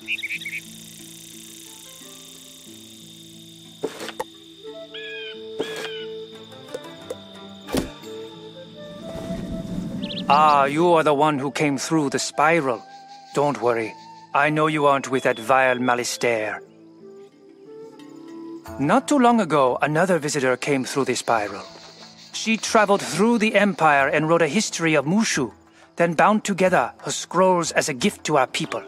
Ah, you are the one who came through the spiral. Don't worry. I know you aren't with that vile Malistaire. Not too long ago, another visitor came through the spiral. She traveled through the Empire and wrote a history of Mooshu, then bound together her scrolls as a gift to our people.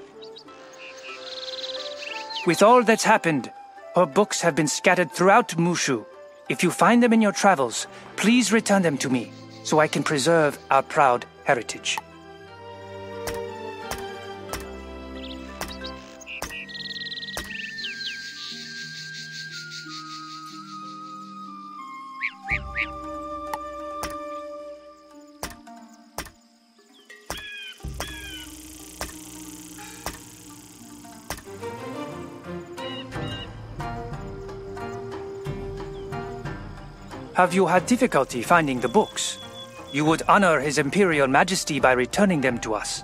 With all that's happened, her books have been scattered throughout Mooshu. If you find them in your travels, please return them to me, so I can preserve our proud heritage. Have you had difficulty finding the books? You would honor His Imperial Majesty by returning them to us.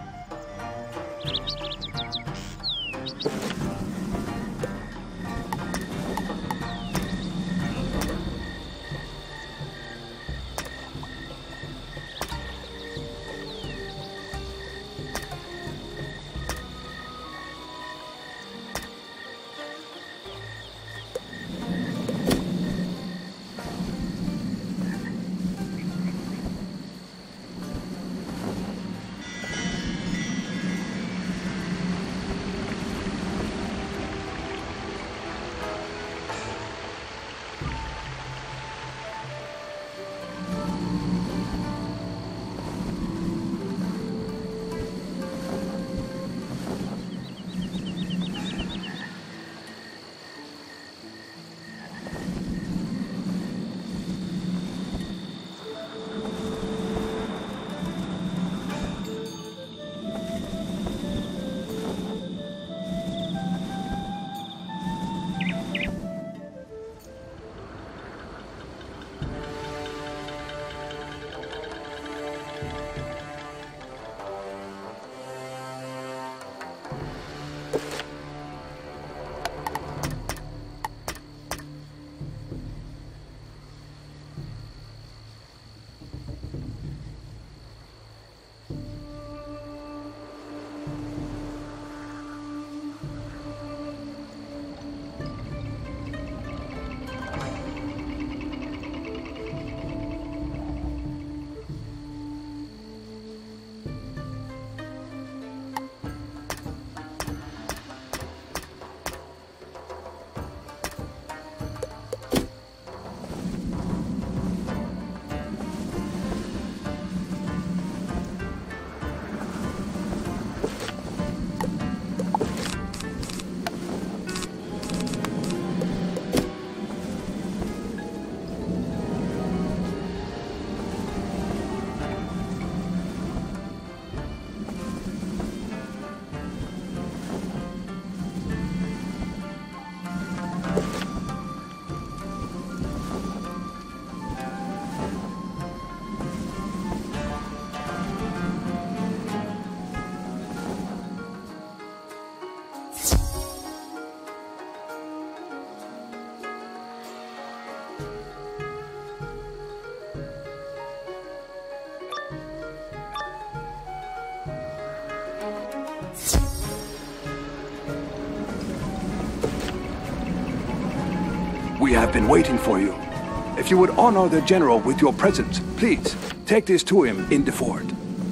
We have been waiting for you. If you would honor the General with your presence, please, take this to him in the fort.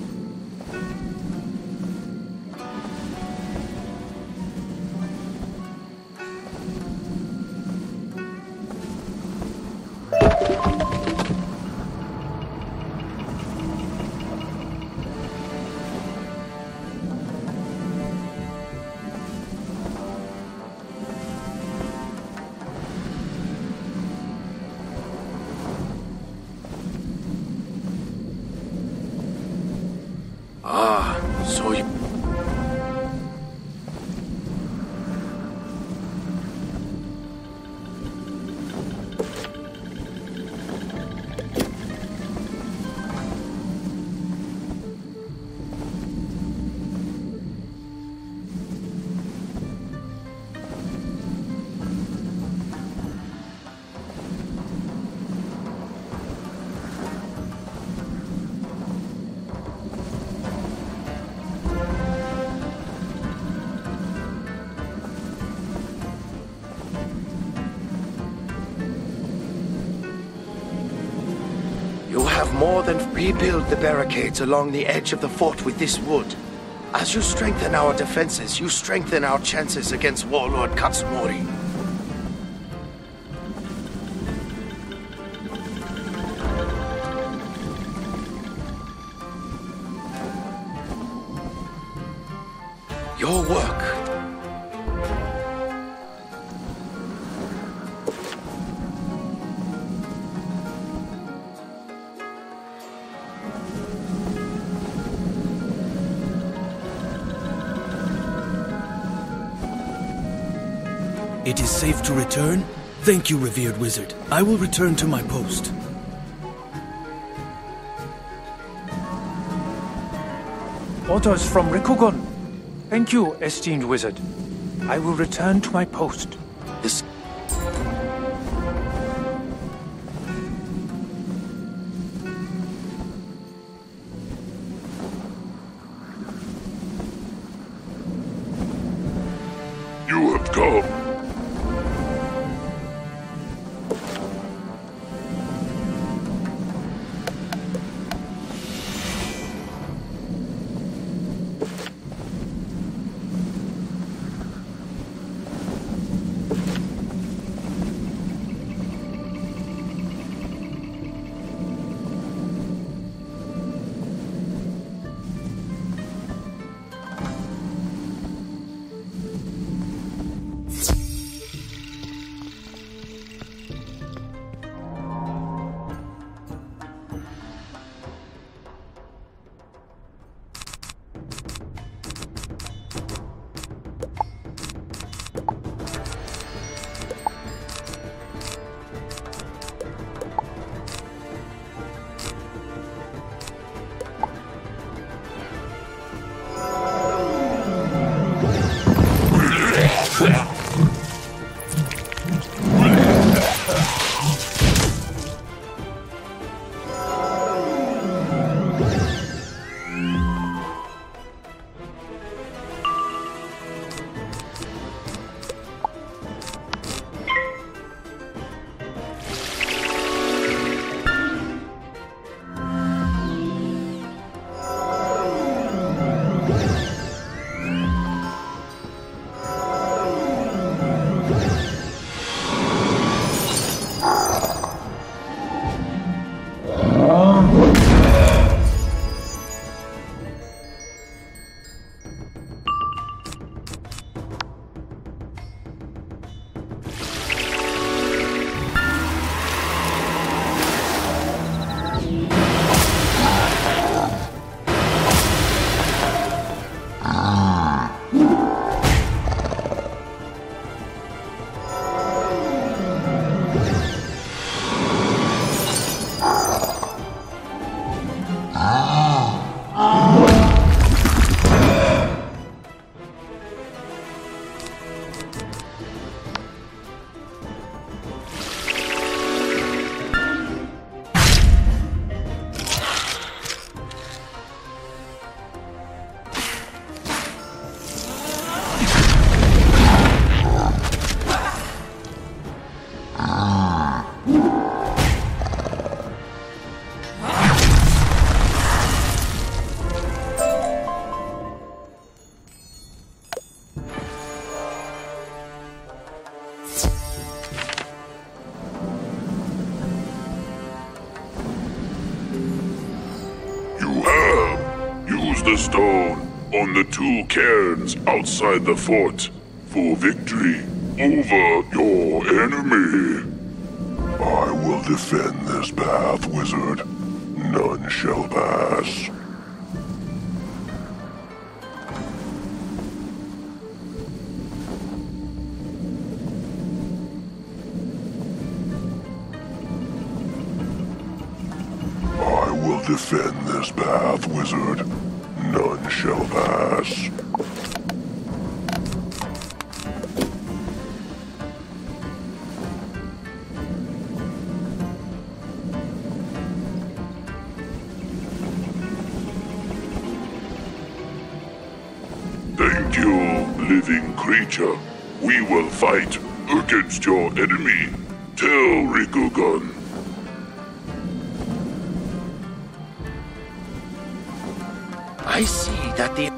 So you... more than rebuild the barricades along the edge of the fort with this wood. As you strengthen our defenses, you strengthen our chances against Warlord Katsumori. Your work. It is safe to return? Thank you, revered wizard. I will return to my post. Orders from Rikugon. Thank you, esteemed wizard. I will return to my post. This... You have come. The stone on the two cairns outside the fort for victory over your enemy. I will defend this path, wizard. None shall pass. I will defend this path, wizard. None shall pass. Thank you, living creature. We will fight against your enemy. Tell Rikugon. I see that the...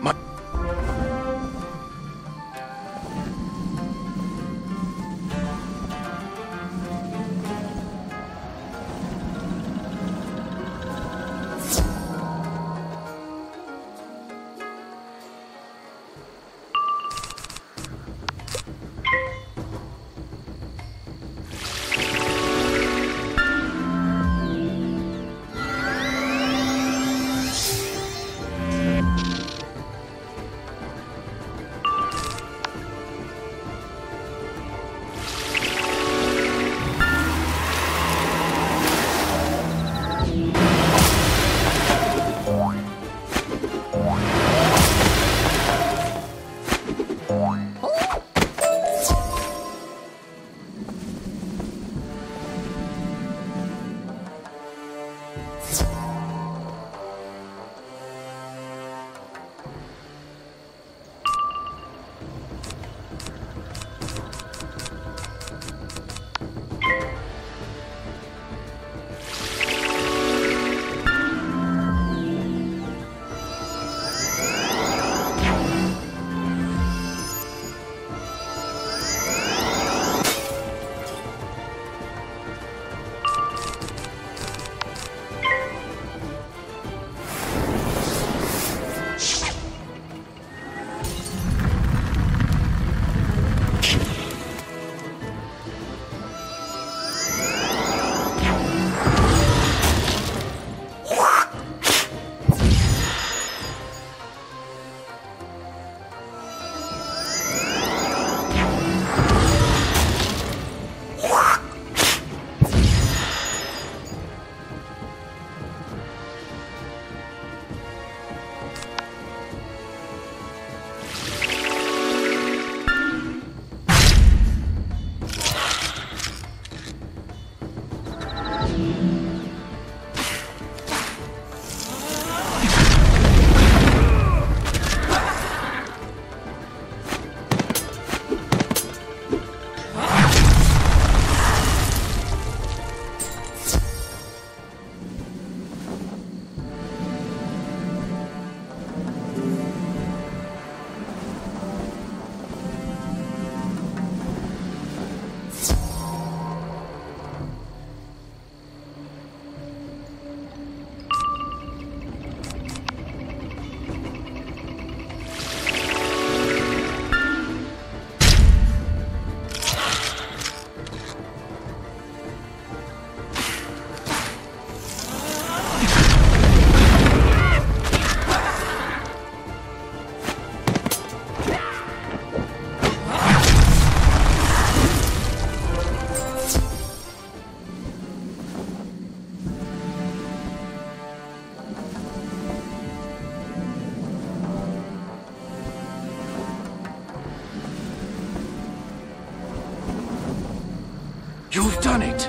You've done it!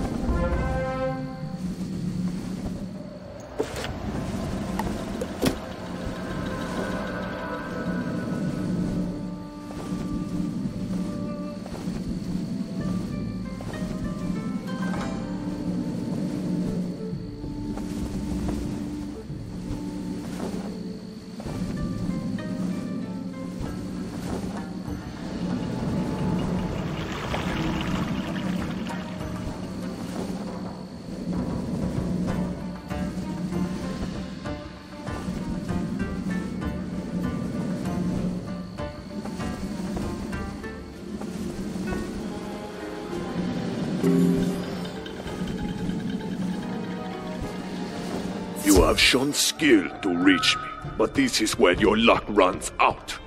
You have shown skill to reach me, but this is where your luck runs out.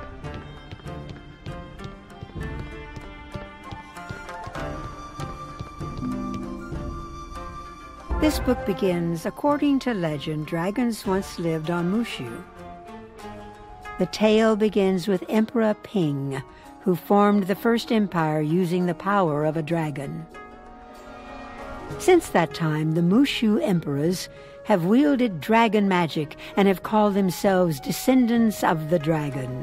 This book begins, according to legend, dragons once lived on Mooshu. The tale begins with Emperor Ping, who formed the first empire using the power of a dragon. Since that time, the Mooshu emperors have wielded dragon magic and have called themselves descendants of the dragon.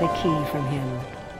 the key from him.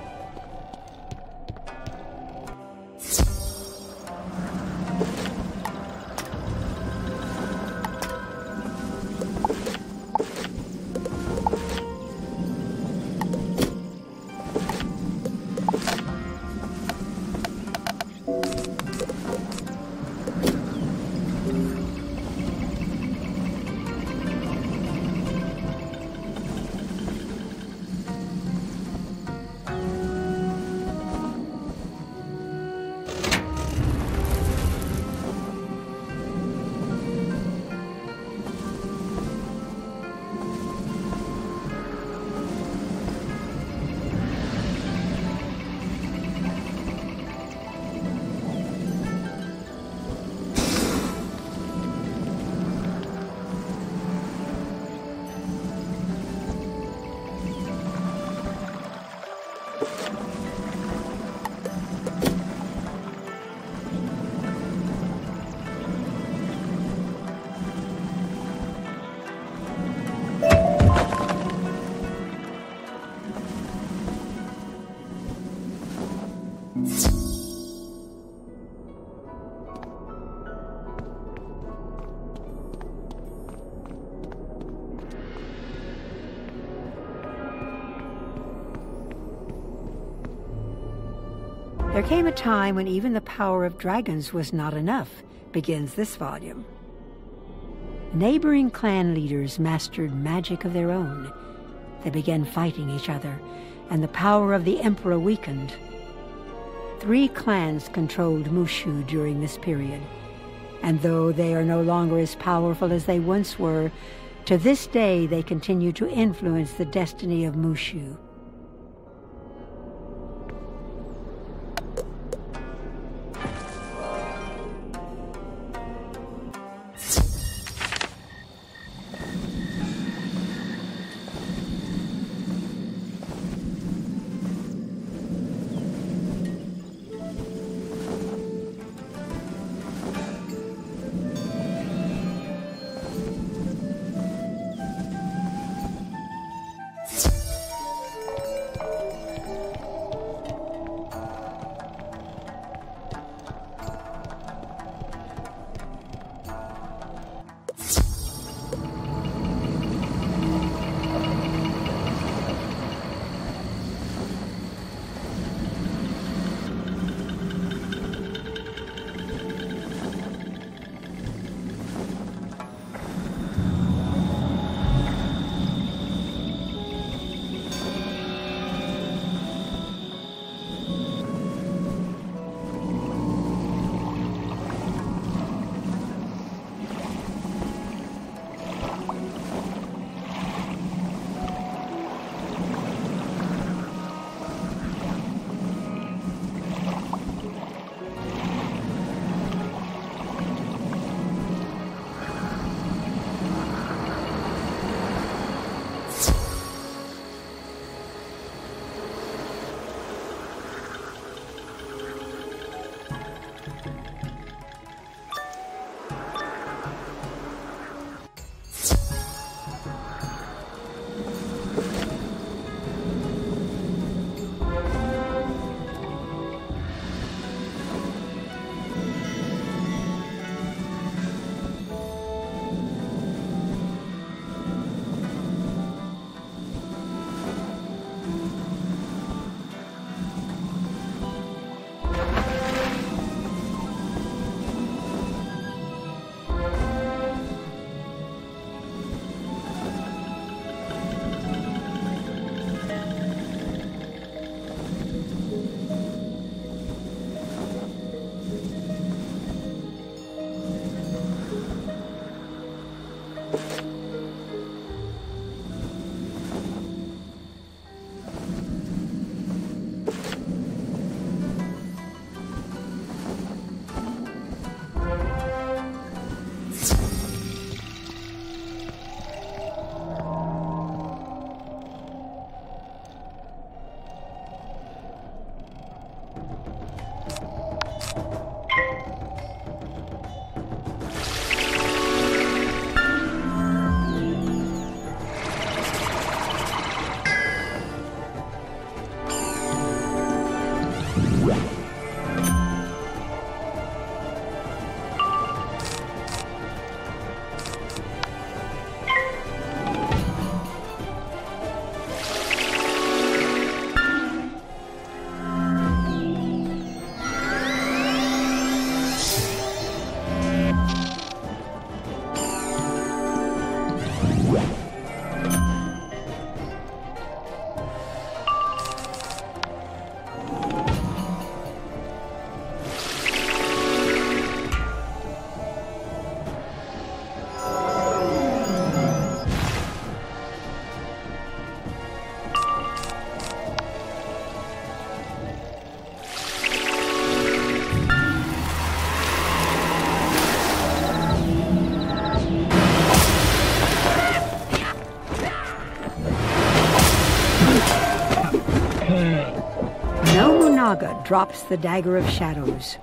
There came a time when even the power of dragons was not enough, begins this volume. Neighboring clan leaders mastered magic of their own. They began fighting each other, and the power of the Emperor weakened. 3 clans controlled Mooshu during this period, and though they are no longer as powerful as they once were, to this day they continue to influence the destiny of Mooshu. Drops the Dagger of Shadows.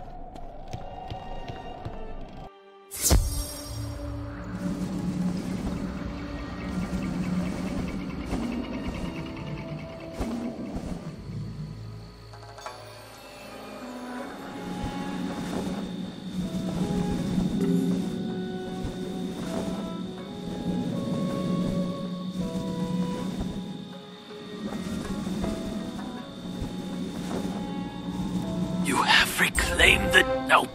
Reclaim the... No.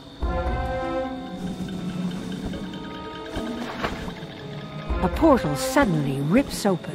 A portal suddenly rips open.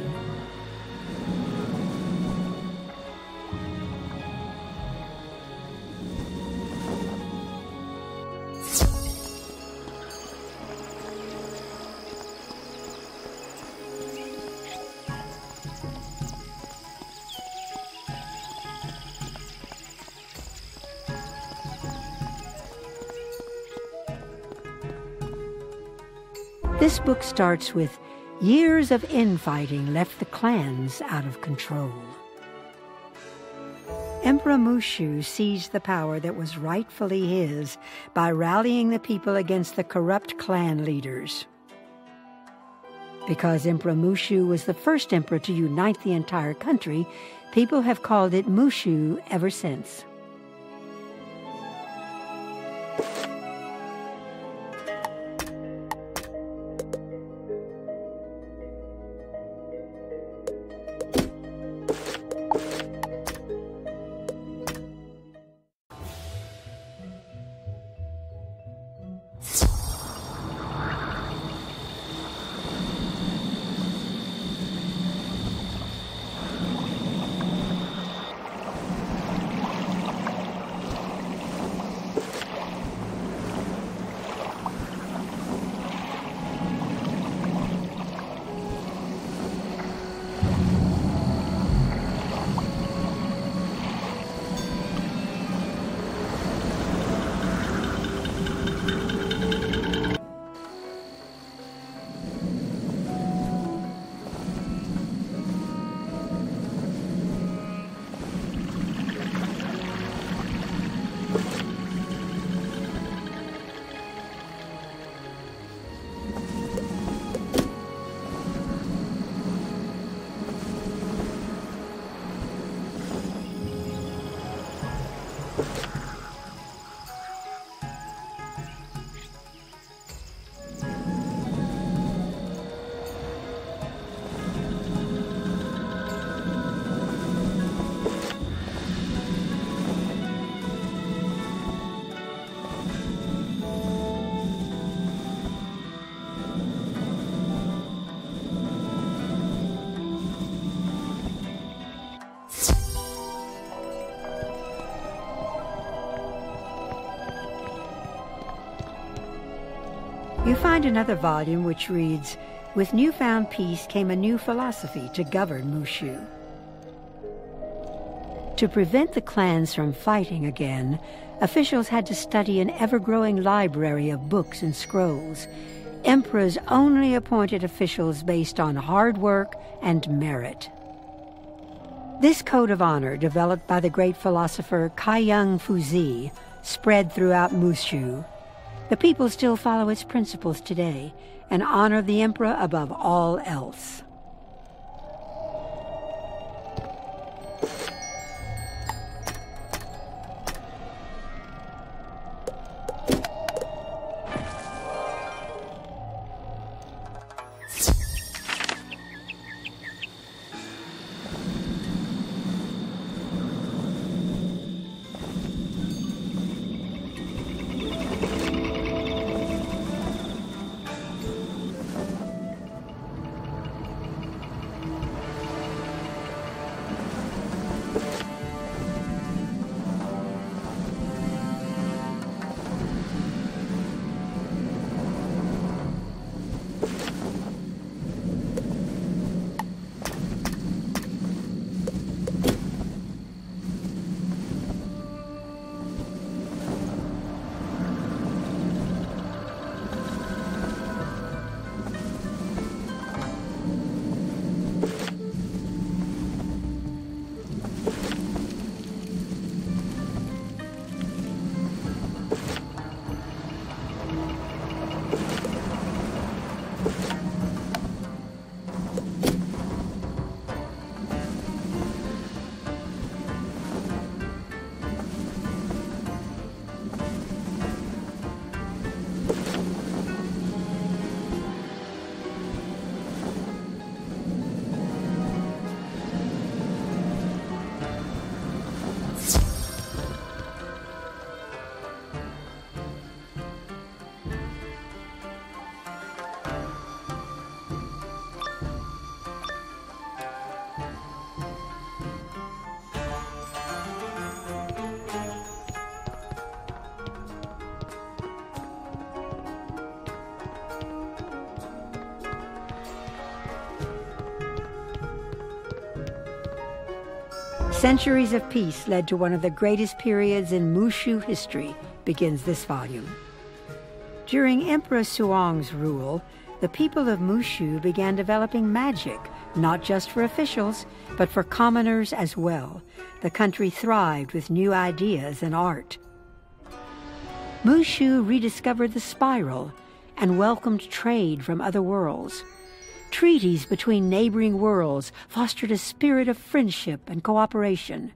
This book starts with years of infighting left the clans out of control. Emperor Mooshu seized the power that was rightfully his by rallying the people against the corrupt clan leaders. Because Emperor Mooshu was the first emperor to unite the entire country, people have called it Mooshu ever since. You find another volume which reads, "With newfound peace came a new philosophy to govern Mooshu." To prevent the clans from fighting again, officials had to study an ever-growing library of books and scrolls. Emperors only appointed officials based on hard work and merit. This code of honor, developed by the great philosopher Kaiyang Fuzi, spread throughout Mooshu. The people still follow its principles today and honor the emperor above all else. Centuries of peace led to one of the greatest periods in Mooshu history, begins this volume. During Emperor Suong's rule, the people of Mooshu began developing magic, not just for officials, but for commoners as well. The country thrived with new ideas and art. Mooshu rediscovered the spiral and welcomed trade from other worlds. Treaties between neighboring worlds fostered a spirit of friendship and cooperation.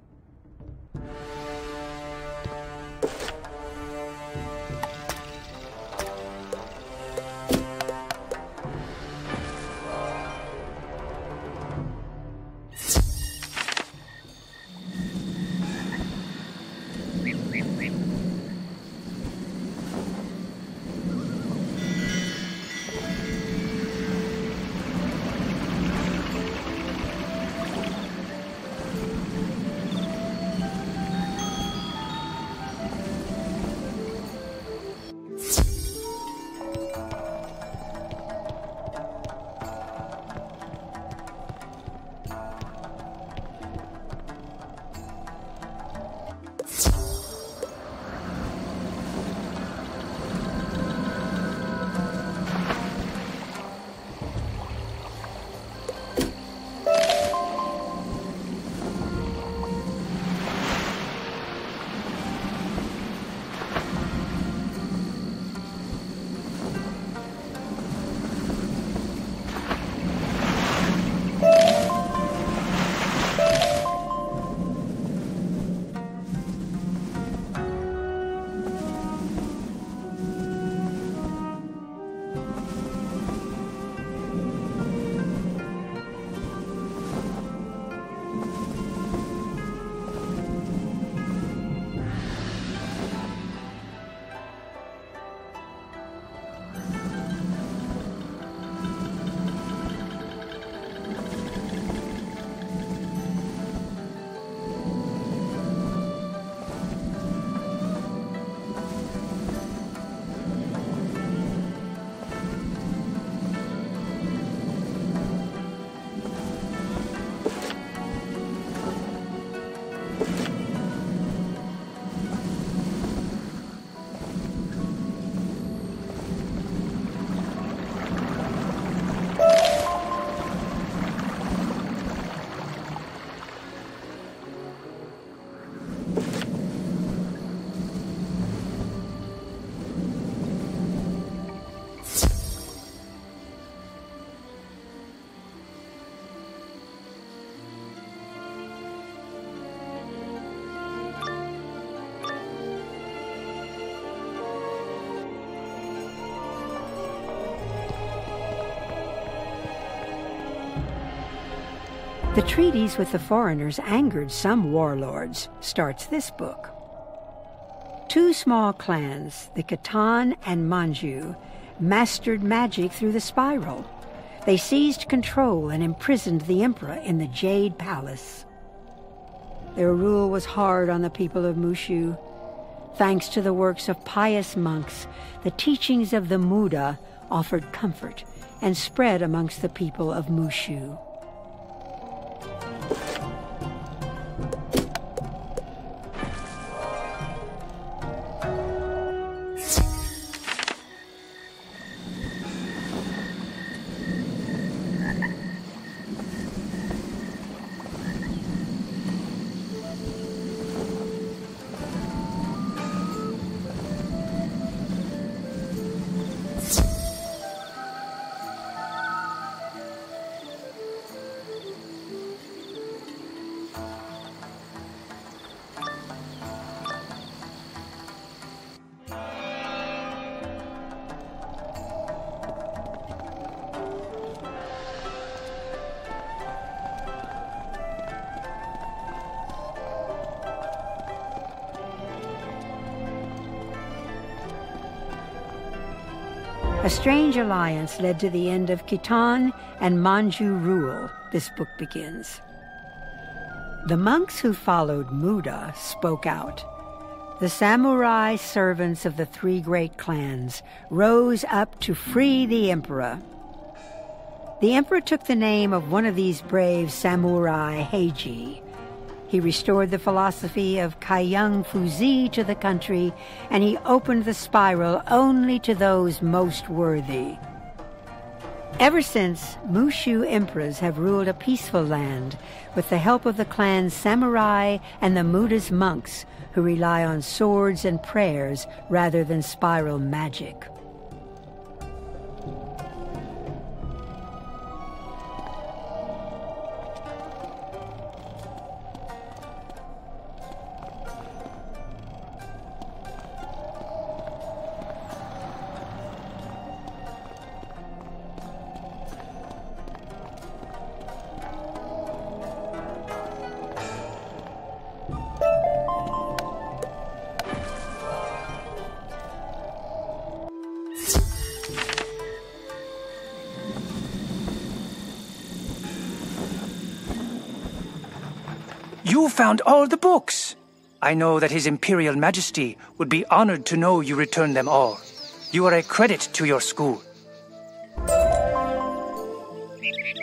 The treaties with the foreigners angered some warlords, starts this book. Two small clans, the Khitan and Manju, mastered magic through the spiral. They seized control and imprisoned the emperor in the Jade Palace. Their rule was hard on the people of Mooshu. Thanks to the works of pious monks, the teachings of the Buddha offered comfort and spread amongst the people of Mooshu. A strange alliance led to the end of Khitan and Manju rule, this book begins. The monks who followed Buddha spoke out. The samurai servants of the three great clans rose up to free the emperor. The emperor took the name of one of these brave samurai, Heiji. He restored the philosophy of Kaiyang Fuzi to the country, and he opened the spiral only to those most worthy. Ever since, Mooshu emperors have ruled a peaceful land with the help of the clan's samurai and the Buddha's monks, who rely on swords and prayers rather than spiral magic. You found all the books! I know that His Imperial Majesty would be honored to know you returned them all. You are a credit to your school.